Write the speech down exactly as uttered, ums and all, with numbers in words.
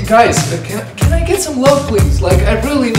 guys, uh, can, can I get some love, please? Like, I really